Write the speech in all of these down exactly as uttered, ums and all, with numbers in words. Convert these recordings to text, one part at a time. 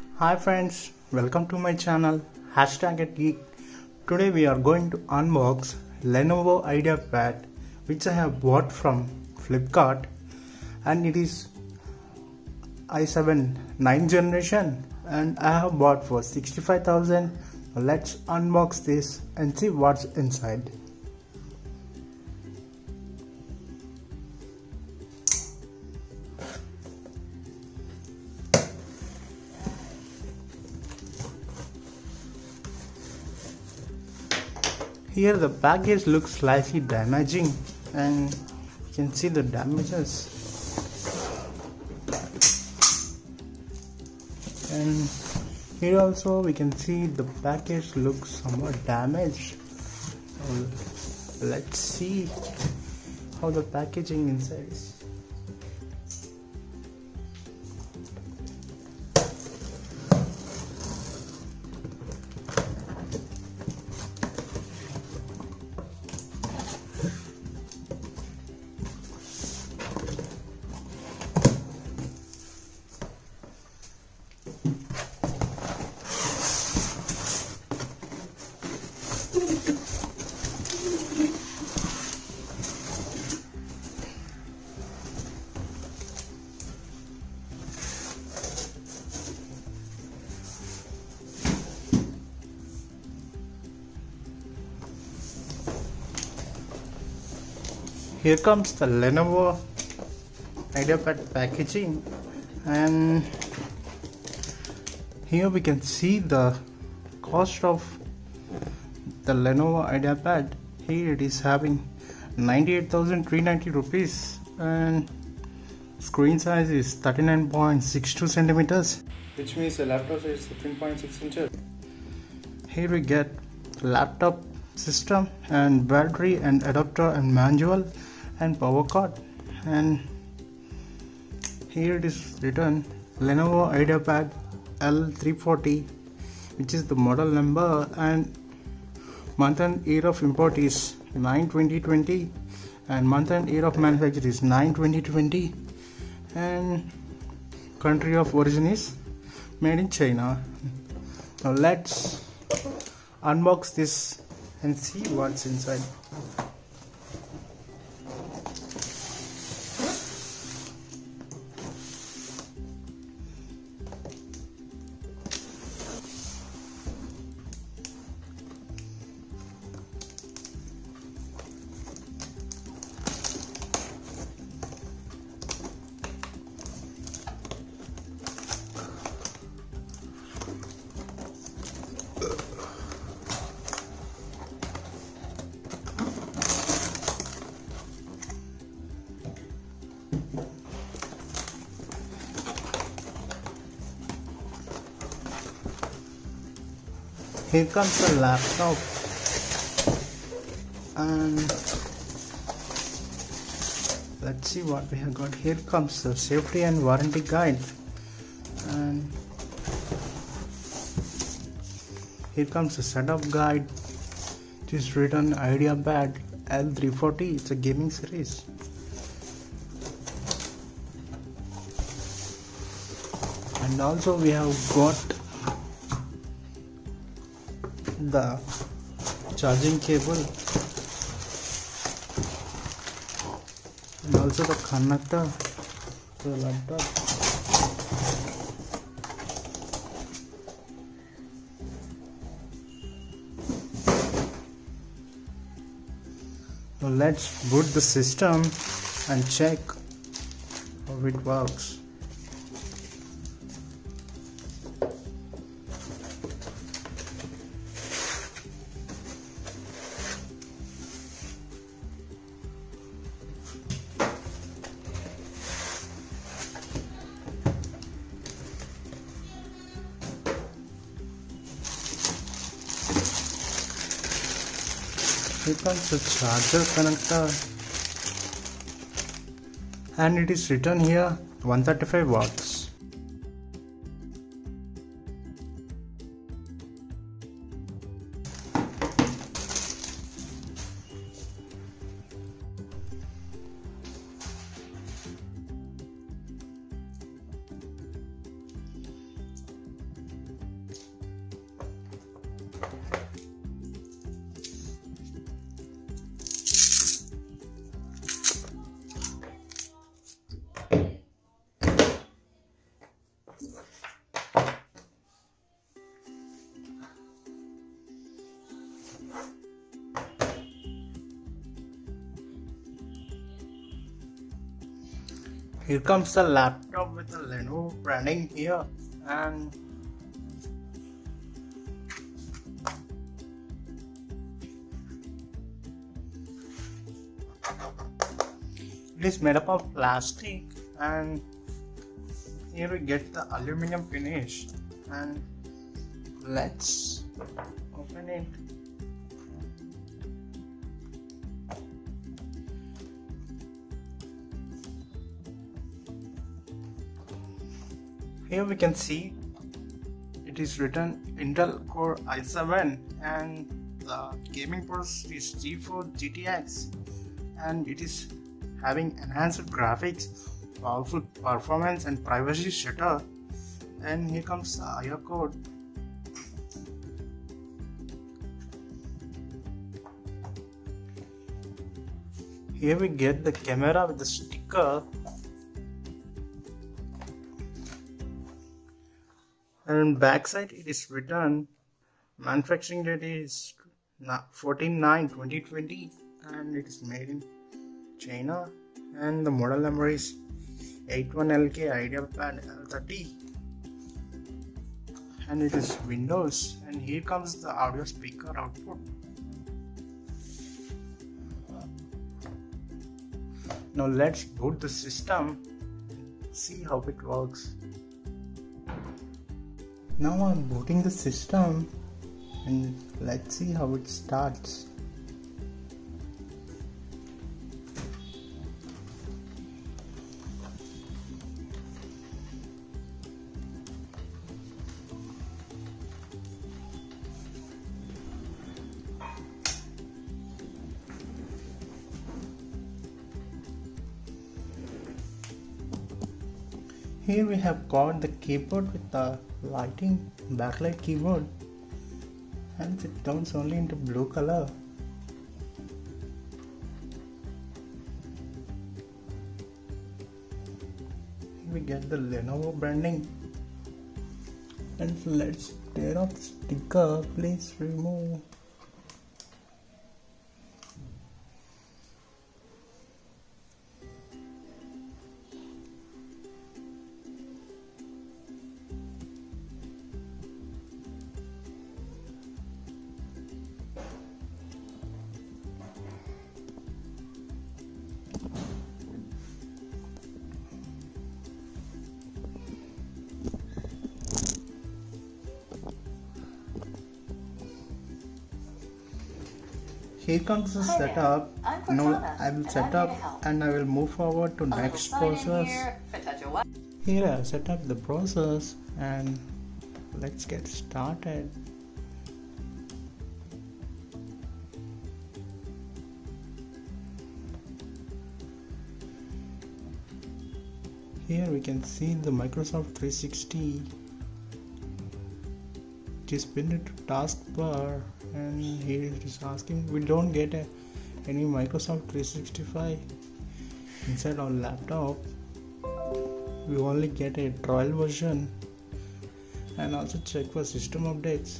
Hi friends, welcome to my channel Hashtag at Geek. Today we are going to unbox Lenovo IdeaPad, which I have bought from Flipkart, and it is i seven ninth generation and I have bought for sixty-five thousand. Let's unbox this and see what's inside. Here the package looks slightly damaging and you can see the damages, and here also we can see the package looks somewhat damaged. Let's see how the packaging inside is. Here comes the Lenovo IdeaPad packaging, and here we can see the cost of the Lenovo IdeaPad. Here it is having ninety-eight thousand three hundred ninety rupees, and screen size is thirty-nine point six two centimeters, which means the laptop size is fifteen point six inches. Here we get laptop system and battery and adapter and manual and power cord, and here it is written Lenovo IdeaPad L three forty, which is the model number, and month and year of import is nine twenty twenty, and month and year of manufacture is nine twenty twenty, and country of origin is made in China. Now let's unbox this and see what's inside. Here comes the laptop, and let's see what we have got. Here comes the safety and warranty guide, and here comes the setup guide, which is written IdeaPad L three forty. It's a gaming series. And also we have got the charging cable and also the connector to the laptop. Now let's boot the system and check how it works. Here comes the charger connector, and it is written here one thirty-five watts. Here comes the laptop with the Lenovo branding here, and it is made up of plastic, and here we get the aluminum finish, and let's open it. Here we can see it is written Intel Core i seven, and the gaming processor is G four G T X, and it is having enhanced graphics, powerful performance and privacy shutter. And here comes the I O code. Here we get the camera with the sticker, and backside it is written manufacturing date is fourteen nine twenty twenty, and it is made in China, and the model number is eighty-one L K IdeaPad L thirty, and it is Windows. And here comes the audio speaker output. Now let's boot the system, see how it works. Now I'm booting the system, and let's see how it starts. Here we have got the keyboard with the lighting backlight keyboard, and it turns only into blue color. Here we get the Lenovo branding, and let's tear off the sticker. Please remove. Here comes the Hi setup. there. Now Cortana, I will and set I'm here up to help. and I will move forward to A little next sign in process. Here, touch of what? Here I have set up the process, and let's get started. Here we can see the Microsoft three sixty. It is pinned to taskbar, and here it is asking we don't get a, any Microsoft three sixty-five inside our laptop. We only get a trial version, and also check for system updates.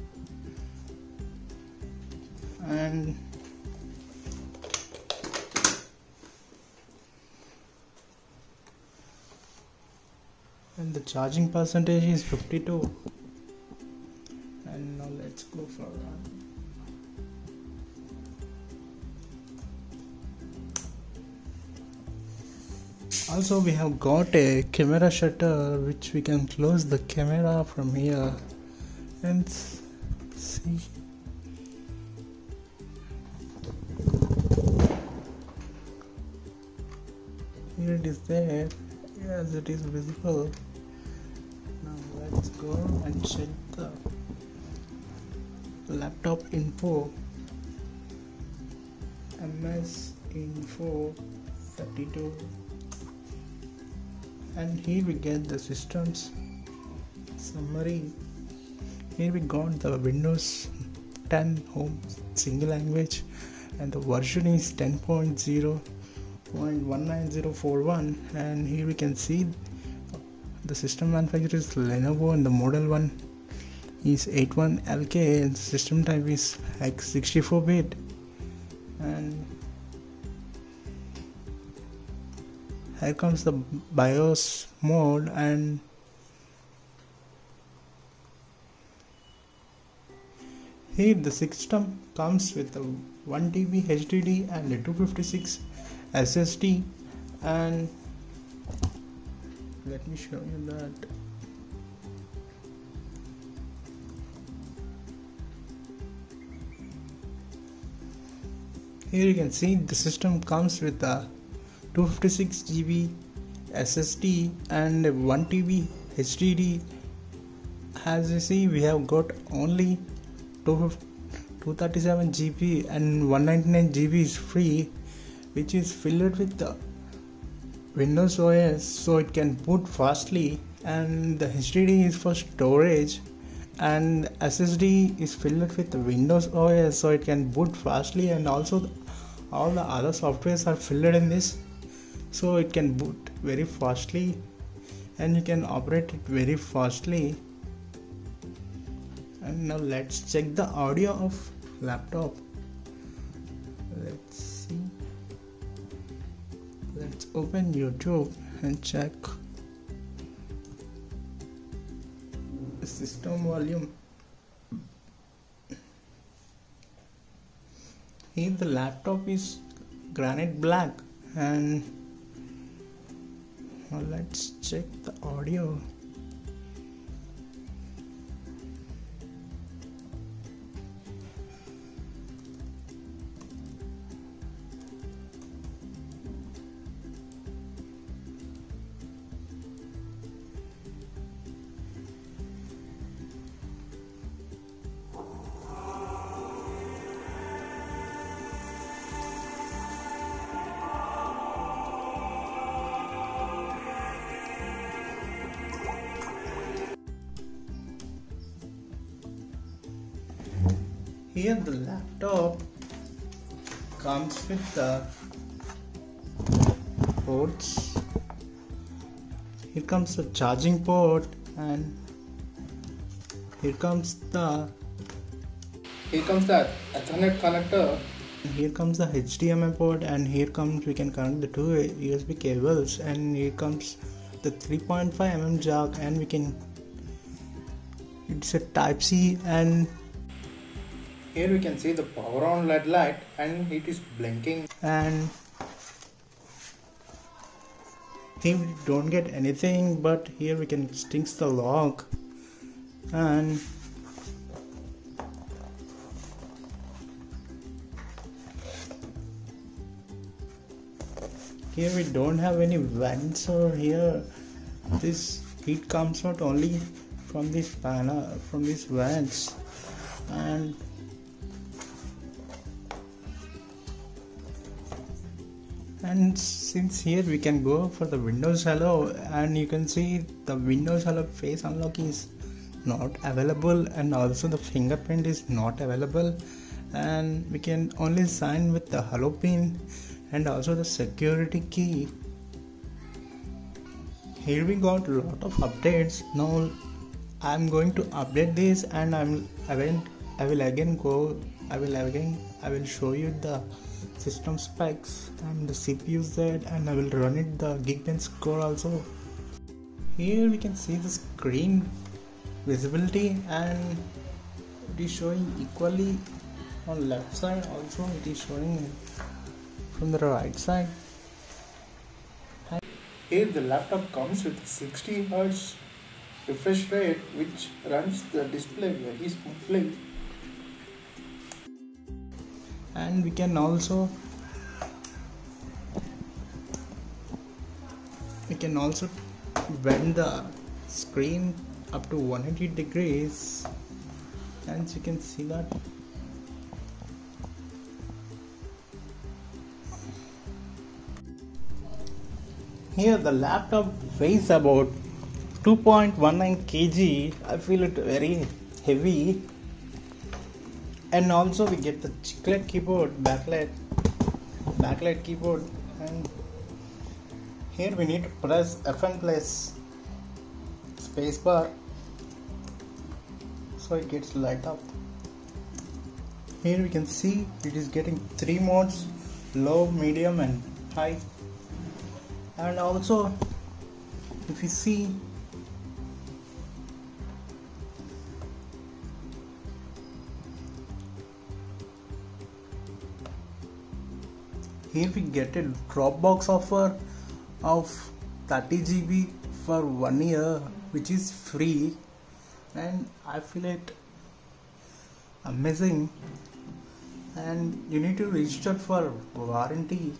And and the charging percentage is fifty-two. And now let's go for run. Also we have got a camera shutter which we can close the camera from here and see. Here it is there. Yes, it is visible. Now let's go and check the laptop info. M S info thirty-two, and here we get the system's summary. Here we got the Windows ten Home single language, and the version is ten point zero point one nine zero four one. And here we can see the system manufacturer is Lenovo, and the model one is eighty-one L K, and the system type is like sixty-four bit. And here comes the BIOS mode, and here the system comes with a one T B H D D and a two fifty-six S S D. And let me show you that. Here you can see the system comes with a two fifty-six G B S S D and a one T B H D D. As you see, we have got only two thirty-seven G B and one ninety-nine G B is free, which is filled with the Windows O S, so it can boot fastly. And the H D D is for storage, and S S D is filled with the Windows O S, so it can boot fastly. And also the, all the other softwares are filled in this, so it can boot very fastly and you can operate it very fastly. And now let's check the audio of laptop. Let's see. Let's open YouTube and check the system volume. Here the laptop is granite black, and now let's check the audio. Here the laptop comes with the ports. Here comes the charging port, and here comes the Here comes the Ethernet connector. Here comes the H D M I port, and here comes we can connect the two U S B cables, and here comes the three point five millimeter jack, and we can it's a type C. And here we can see the power on L E D light, and it is blinking. And here we don't get anything, but here we can extinct the lock. And here we don't have any vents over here. This heat comes out only from this panel, from these vents. And and since here we can go for the Windows Hello, and you can see the Windows Hello face unlock is not available, and also the fingerprint is not available, and we can only sign with the Hello pin and also the security key. Here we got a lot of updates. Now I'm going to update this, and I'm I will I will again go I will again I will show you the system specs and the C P U Z, and I will run it the Geekbench score also. Here we can see the screen visibility, and it is showing equally on left side, also it is showing from the right side. Here the laptop comes with sixty hertz refresh rate, which runs the display very smoothly. And we can also we can also bend the screen up to one hundred eighty degrees, and you can see that. Here the laptop weighs about two point one nine kilograms. I feel it very heavy. And also we get the chiclet keyboard, backlight backlight keyboard, and here we need to press F and plus spacebar so it gets light up. Here we can see it is getting three modes: low, medium and high. And also if you see, here we get a Dropbox offer of thirty G B for one year, which is free, and I feel it amazing. And you need to register for warranty.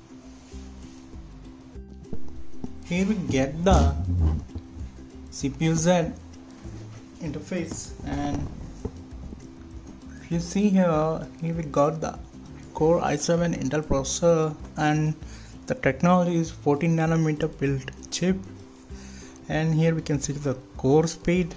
Here we get the C P U Z interface, and if you see here, here we got the Core i seven Intel processor, and the technology is fourteen nanometer built chip. And here we can see the core speed.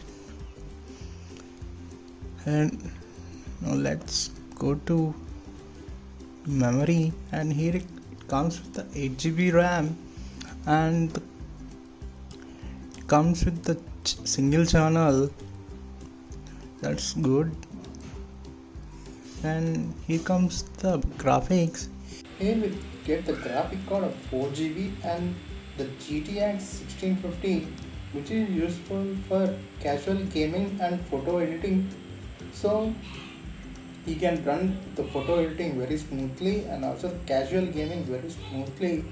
And now let's go to memory, and here it comes with the eight G B RAM, and it comes with the ch single channel. That's good. And here comes the graphics. Here we get the graphic card of four G B and the G T X sixteen fifty, which is useful for casual gaming and photo editing. So you can run the photo editing very smoothly and also the casual gaming very smoothly.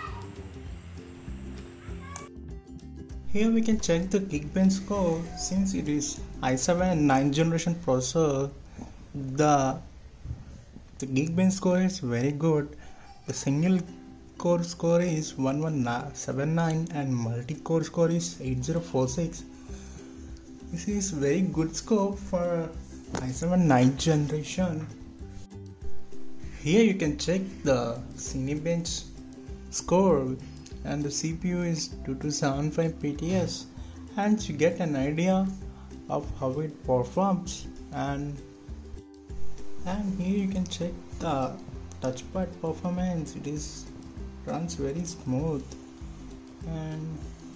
Here we can check the Geekbench score. Since it is i seven ninth generation processor, the the Geekbench score is very good. The single core score is one one seven nine and multi-core score is eight zero four six. This is very good score for i seven ninth generation. Here you can check the Cinebench score, and the C P U is two two seven five P T S, and you get an idea of how it performs. And and here you can check the touchpad performance. It is runs very smooth, and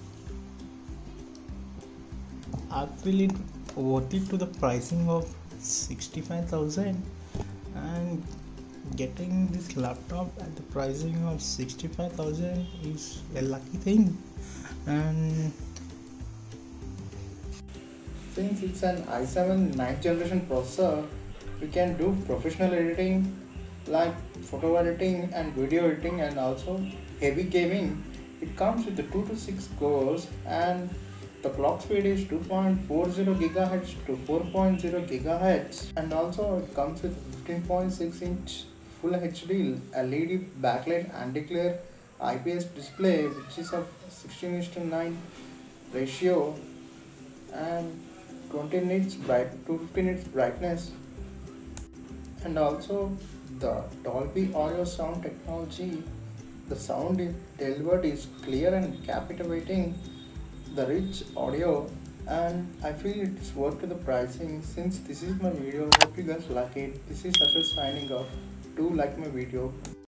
I feel it worth it to the pricing of sixty-five thousand. And getting this laptop at the pricing of sixty-five thousand is a lucky thing. And Since it's an i seven ninth generation processor, we can do professional editing like photo editing and video editing and also heavy gaming. It comes with the two to six cores, and the clock speed is two point four zero gigahertz to four point zero gigahertz, and also it comes with fifteen point six inch full H D L E D backlight anti-glare I P S display, which is of sixteen is to nine ratio, and twenty nits bright two hundred fifty nits brightness, and also the Dolby Audio sound technology. The sound is delivered is clear and captivating, the rich audio, and I feel it's worth to the pricing. Since this is my video, hope you guys like it. This is Ashok signing off. Do like my video.